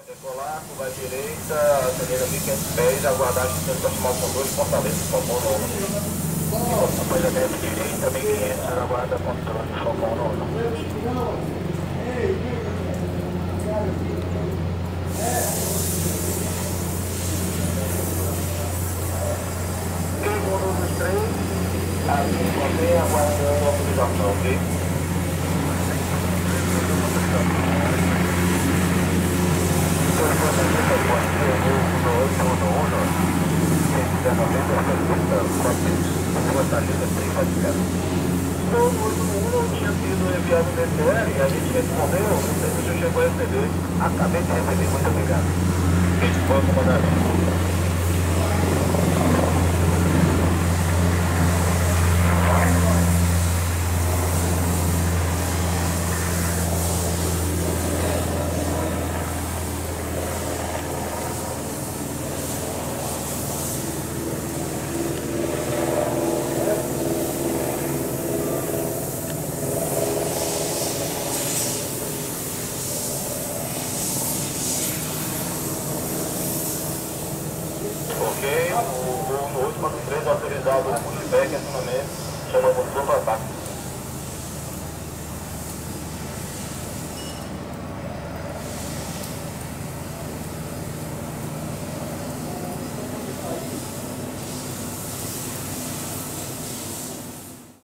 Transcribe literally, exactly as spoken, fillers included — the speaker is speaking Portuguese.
Decolar, curva à direita, acelera mil e quinhentos pés, aguardar a distância para tomar o controle, Fortaleza, Falcão nono. Após a desce direita, mil e quinhentos, aguarda controle, Falcão nono. Segundo dos três, assim, você aguardando a autorização, ok? Todo mundo tinha sido enviado no D T R e a gente respondeu, não sei se você chegou a receber. Acabei de receber, muito obrigado. Esse foi o comandante. Ok, o voo no último três autorizado o pushback, acionamento, chama o motor para ataque.